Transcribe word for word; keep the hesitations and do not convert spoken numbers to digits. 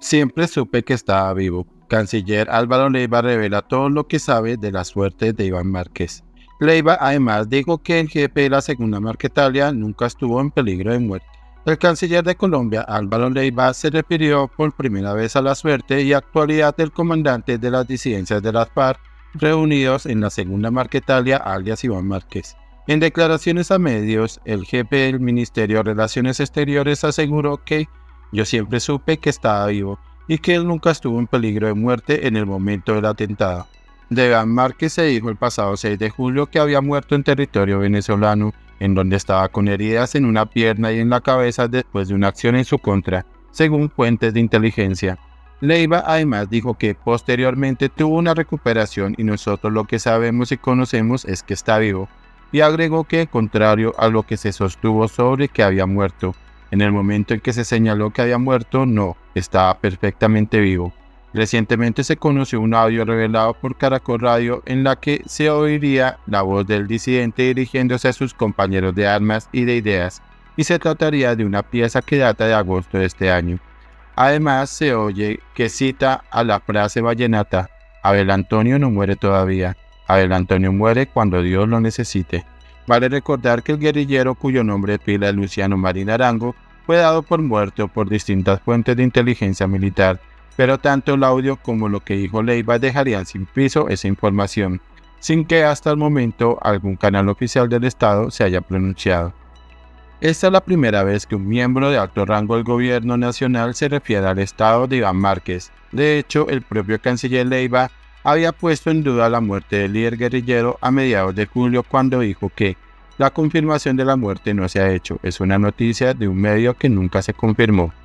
Siempre supe que estaba vivo. Canciller Álvaro Leiva revela todo lo que sabe de la suerte de Iván Márquez. Leiva además dijo que el jefe de la segunda Marquetalia nunca estuvo en peligro de muerte. El canciller de Colombia, Álvaro Leiva, se refirió por primera vez a la suerte y actualidad del comandante de las disidencias de las FARC reunidos en la segunda Marquetalia, alias Iván Márquez. En declaraciones a medios, el jefe del Ministerio de Relaciones Exteriores aseguró que yo siempre supe que estaba vivo y que él nunca estuvo en peligro de muerte en el momento del atentado. De Iván Márquez se dijo el pasado seis de julio que había muerto en territorio venezolano, en donde estaba con heridas en una pierna y en la cabeza después de una acción en su contra, según fuentes de inteligencia. Leiva además dijo que posteriormente tuvo una recuperación y nosotros lo que sabemos y conocemos es que está vivo, y agregó que, contrario a lo que se sostuvo sobre que había muerto, en el momento en que se señaló que había muerto, no, estaba perfectamente vivo. Recientemente se conoció un audio revelado por Caracol Radio en la que se oiría la voz del disidente dirigiéndose a sus compañeros de armas y de ideas, y se trataría de una pieza que data de agosto de este año. Además se oye que cita a la frase vallenata: Abel Antonio no muere todavía, Abel Antonio muere cuando Dios lo necesite. Vale recordar que el guerrillero, cuyo nombre de pila es Luciano Marín Arango, fue dado por muerto por distintas fuentes de inteligencia militar, pero tanto el audio como lo que dijo Leiva dejarían sin piso esa información, sin que hasta el momento algún canal oficial del Estado se haya pronunciado. Esta es la primera vez que un miembro de alto rango del gobierno nacional se refiere al estado de Iván Márquez. De hecho, el propio canciller Leiva había puesto en duda la muerte del líder guerrillero a mediados de julio cuando dijo que la confirmación de la muerte no se ha hecho, es una noticia de un medio que nunca se confirmó.